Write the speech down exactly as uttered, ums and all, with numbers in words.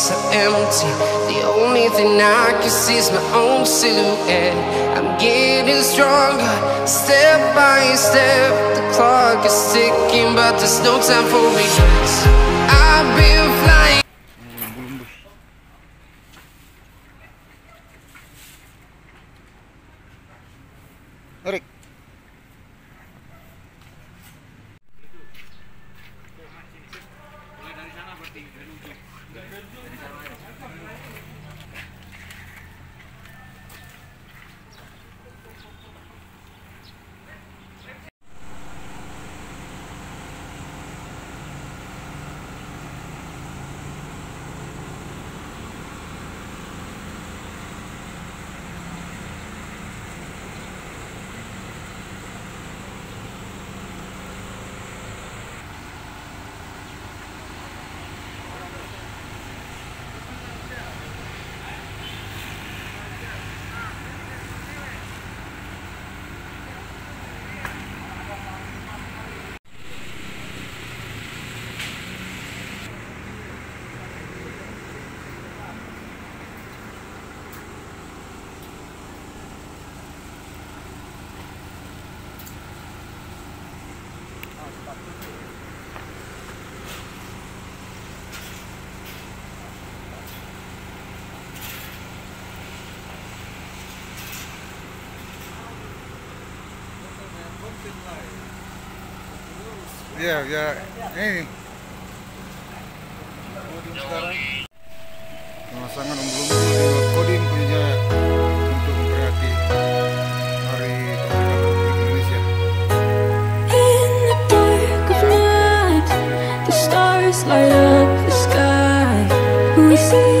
so empty. The only thing I can see is my own silhouette. I'm getting stronger, step by step. The clock is ticking, but there's no time for regrets. I've been flying. Erik. Ya, ya, ini Kodim sekarang pemasangan umbul-umbul di Kodim punya untuk memperingati Hari Kemerdekaan Republik Indonesia. In the dark of night, the stars light up the sky. We see